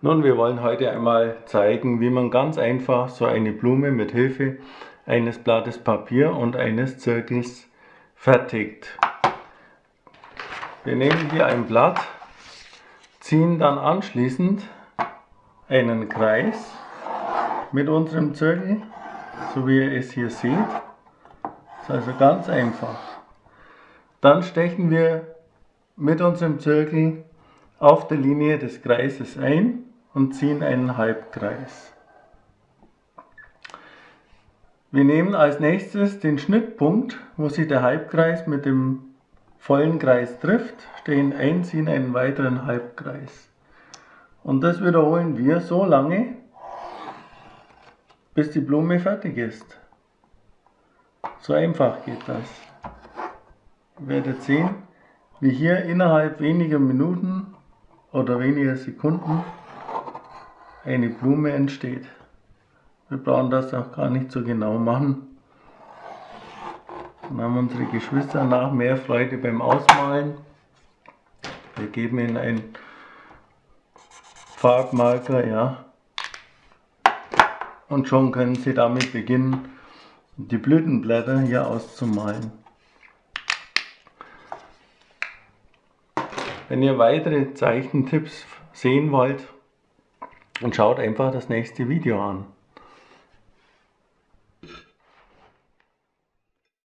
Nun, wir wollen heute einmal zeigen, wie man ganz einfach so eine Blume mit Hilfe eines Blattes Papier und eines Zirkels fertigt. Wir nehmen hier ein Blatt, ziehen dann anschließend einen Kreis mit unserem Zirkel, so wie ihr es hier seht. Das ist also ganz einfach. Dann stechen wir mit unserem Zirkel auf der Linie des Kreises ein und ziehen einen Halbkreis. Wir nehmen als nächstes den Schnittpunkt, wo sich der Halbkreis mit dem vollen Kreis trifft, stechen ein, ziehen einen weiteren Halbkreis. Und das wiederholen wir so lange, bis die Blume fertig ist. So einfach geht das. Ihr werdet sehen, wie hier innerhalb weniger Minuten oder weniger Sekunden eine Blume entsteht. Wir brauchen das auch gar nicht so genau machen. Dann haben unsere Geschwister nach mehr Freude beim Ausmalen. Wir geben ihnen einen Farbmarker, ja. Und schon können sie damit beginnen, die Blütenblätter hier auszumalen. Wenn ihr weitere Zeichentipps sehen wollt, dann schaut einfach das nächste Video an.